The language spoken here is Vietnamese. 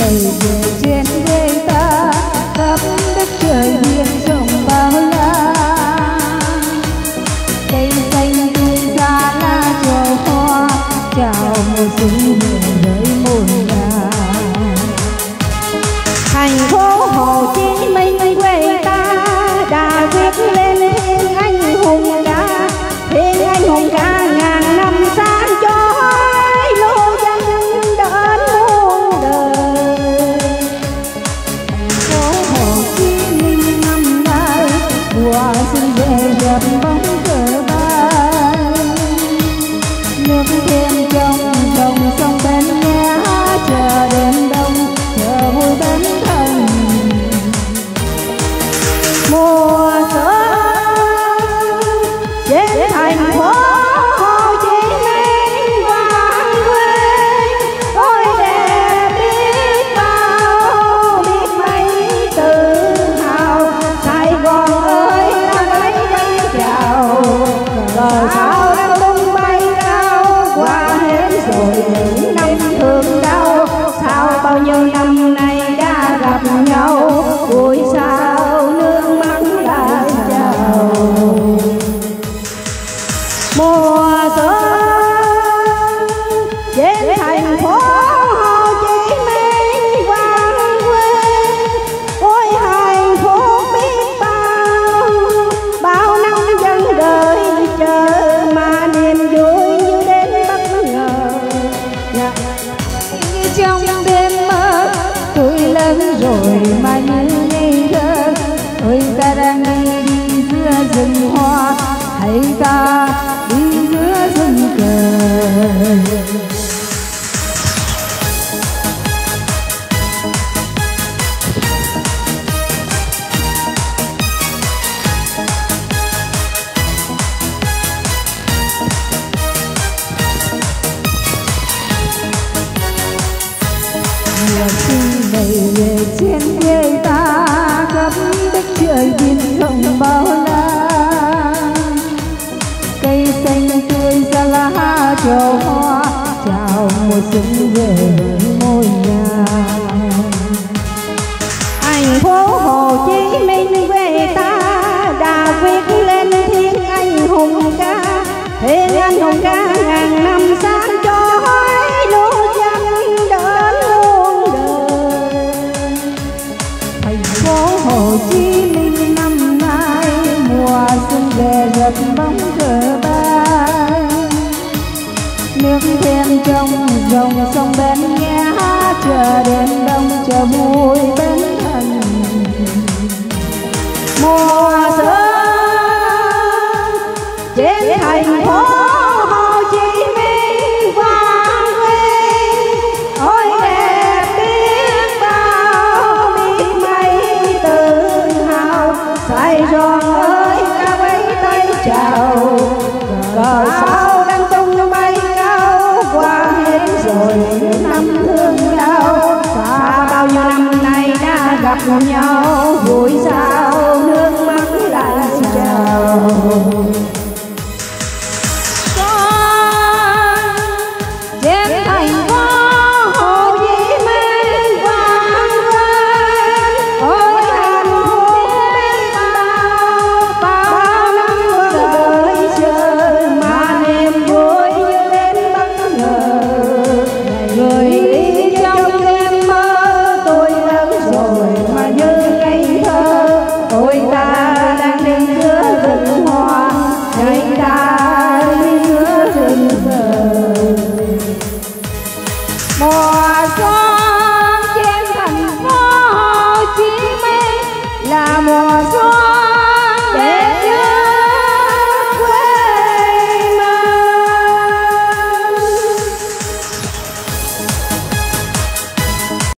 ngày về trên quê ta, khắp đất trời biển rộng bao la. Cây xanh tươi xa lá trầu hoa, chào mùa xuân về với muôn nhà. Thành phố Hồ Chí Minh quê ta đã viết lên thiên anh hùng ca, thiên anh hùng ca ngàn năm sáng chói lô dân đến muôn đời. Thành phố Hồ Chí Minh năm nay mùa xuân về dập bóng cờ bay, nước thêm trong dòng sông bên nghe chờ đêm đông chờ vui bên thân. Mùa xuân trên thành phố Hồ Chí Minh vang quê, ôi đẹp biết bao biết mấy tự hào. Sài Gòn ơi ta lấy bay chào, cờ sao đang tung bay cao. Qua hết rồi những năm thương đau, sao bao nhiêu năm nay đã gặp nhau. Vui sao nước mắt lại chào. Mùa xuân trên thành phố Hồ Chí Minh vang quê, ôi hạnh phúc biết bao năm dân đời chờ mà niềm vui như đến bất ngờ. Trong đêm mơ tôi lớn rồi mà như ngây thơ, ôi ta đang đi giữa rừng hoa, hãy ta đi giữa rừng cờ. Mùa xuân này về trên quê ta, khắp đất trời biển rộng bao la. Cây xanh tươi ra lá trầu hoa, chào mùa xuân về với ngôi nhà. Thành phố Hồ Chí Minh quê ta đã viết lên thiên anh hùng ca, thiên anh hùng ca ngàn năm sáng chói lũ dân đến muôn đời. Thành phố Hồ Chí Minh năm nay mùa xuân về dập bóng cờ bay, nước thêm trong dòng sông bên nghe chờ đêm đông chờ vui bên thân. Mùa xuân